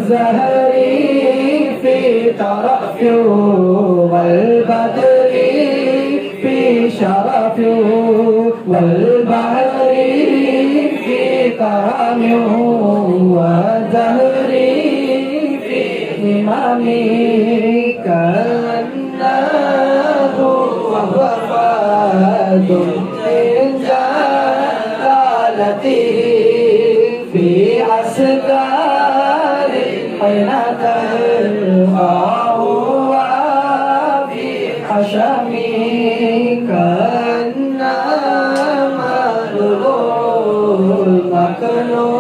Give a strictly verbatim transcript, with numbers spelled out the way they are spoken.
والزهري في طرف والبدر في شرف والبحر في كرم والزهر في همم كأنه وهو فاد من جلالته في أسدار حين تلقاه وفي حشم كأنما نور المكنون